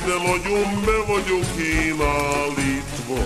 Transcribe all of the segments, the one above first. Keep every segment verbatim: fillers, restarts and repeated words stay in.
de nagyon be vagyok én állítva.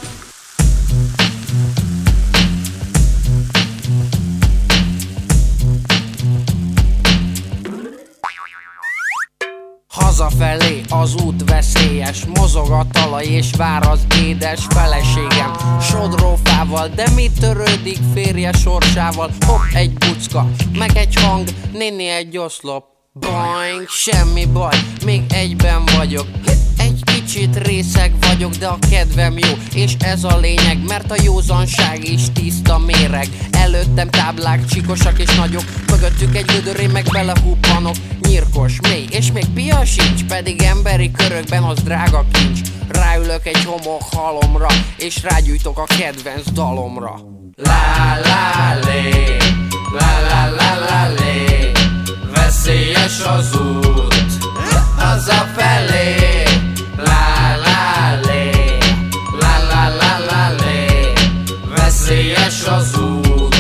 Hazafelé az út veszélyes, mozog a talaj és vár az édes feleségem sodrófával, de mi törődik férje sorsával? Hopp, egy bucka, meg egy hang, néni egy oszlop. Boing, semmi baj, még egyben vagyok. Egy kicsit részeg vagyok, de a kedvem jó, és ez a lényeg, mert a józanság is tiszta méreg. Előttem táblák, csikosak és nagyok, mögöttük egy gödör, én meg belehuppanok. Nyírkos, mély, és még pia sincs, pedig emberi körökben az drága kincs. Ráülök egy homok halomra, és rágyújtok a kedvenc dalomra. La la lé, la la la la lé, veszélyes az út, hazafelé. La la lé, la la la la lé, veszélyes az út,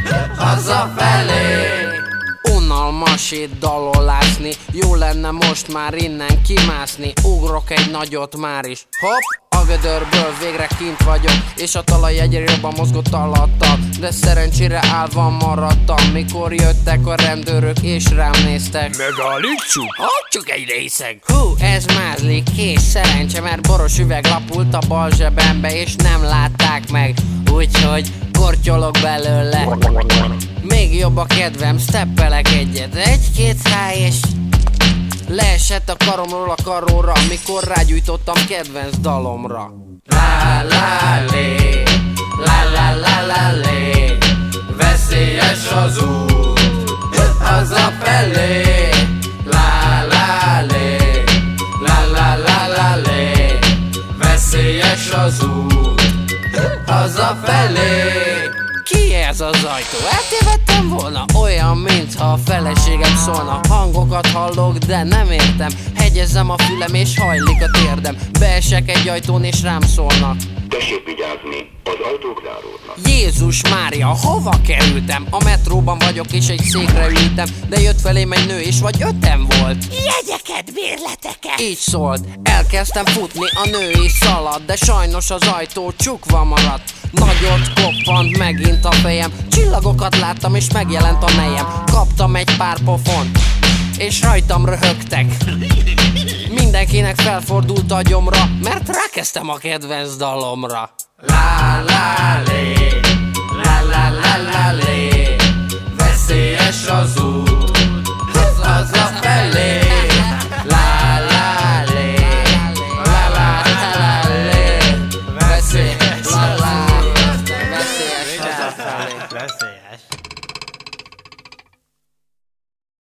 hazafelé. Unalmas itt dalolászni, jó lenne most már innen kimászni. Ugrok egy nagyot már is, hopp, a gödörből végre kint vagyok, és a talaj egyre jobban mozgott alattal. De szerencsére állva maradtam, mikor jöttek a rendőrök és rám néztek. Megállítsuk? Hagyjuk egy részeg. Hú, ez mázlik, kész szerencse, mert boros üveg lapult a bal zsebembe, és nem látták meg, úgyhogy kortyolok belőle. Még jobb a kedvem, steppelek egyet, egy-két háj, és leesett a karomról a karóra, mikor rágyújtottam kedvenc dalomra. La la lé, la la la la lé, veszélyes az út, hazafelé. La la lé, la la la la lé, veszélyes az út, hazafelé. Ki ez az ajtó? Eltévedtem volna? Olyan, mintha a feleségem szólna. Hangokat hallok, de nem értem. Hegyezem a fülem és hajlik a térdem. Beesek egy ajtón és rám szólnak. Tessék vigyázni, az ajtók záródnak. Jézus Mária, hova kerültem? A metróban vagyok és egy székre ültem, de jött felém egy nő és vagy öten volt. Jegyeket, bérleteket! Így szólt, elkezdtem futni, a nő is szaladt, de sajnos az ajtó csukva maradt. Nagyot koppant megint a fejem, csillagokat láttam és megjelent a nejem. Kaptam egy pár pofont, és rajtam röhögtek. Mindenkinek felfordult a gyomra, mert rákezdtem a kedvenc dalomra. La la lé, la la la la lé, veszélyes az út, hazafelé. La la lé, la la la lé, veszélyes az út, veszélyes hazafelé. Veszélyes.